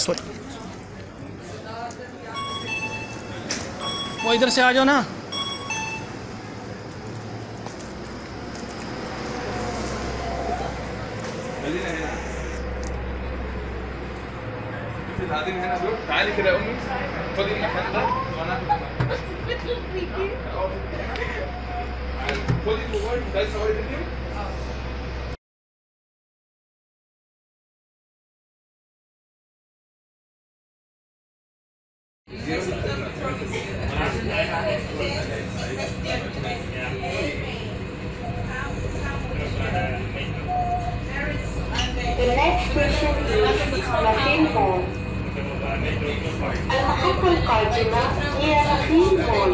Sorry, वो इधर से आ जाओ ना। تعالي كده يا امي، خدي المكان ده وانا هاخد خدي الموبايل ده تصوري فيديو. The next station is Latin Mall. المحطة القادمة هي Latin Mall.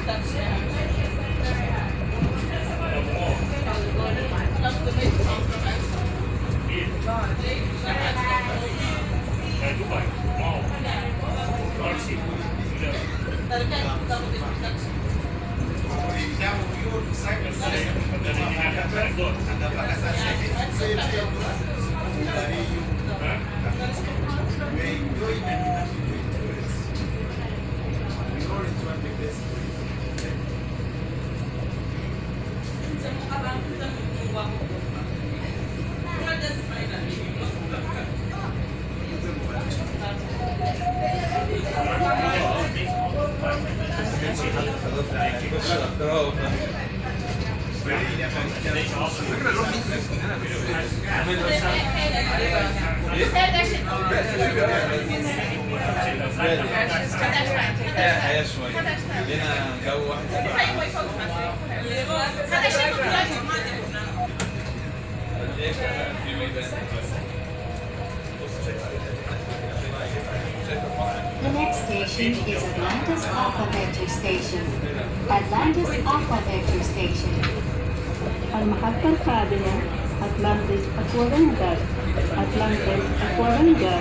The next station is Atlantis Aquaculture Station. Atlantis Aquaculture Station. المحطة القادمة Atlantis Aquaculture. Atlantis Aquaculture.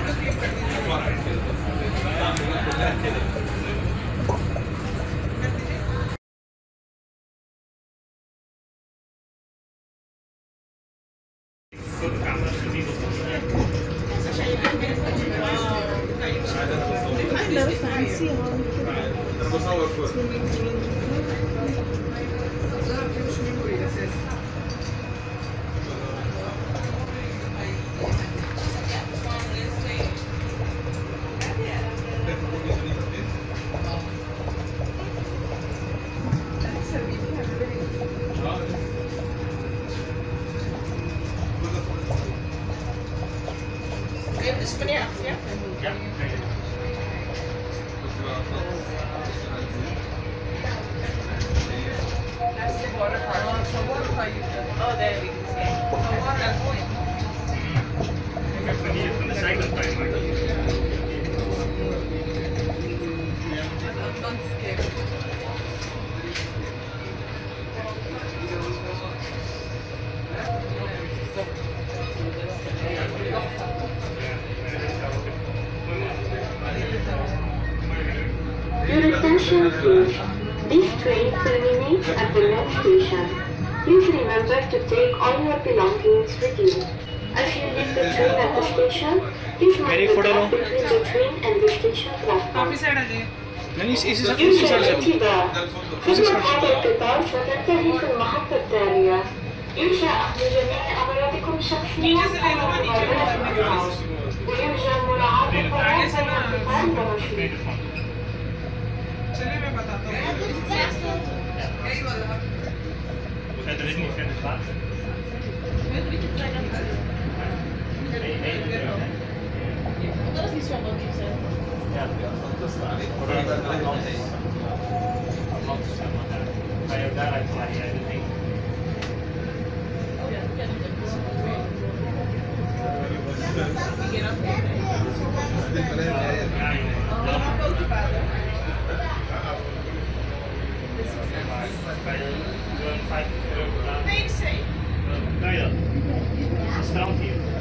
Your attention please. This train terminates at the next station. Please remember to take all your belongings with you. As you leave the train at the station, please mind the gap between the train and the station platform. يرجى الانتباه. خدمة هذا القطار ستنتهي في المحطة التالية. يرجى أخذ جميع أغراضكم الشخصية ومغادرة المقطار. ويرجى مراعاة القرارات والقطار والرصيد. Strand hier.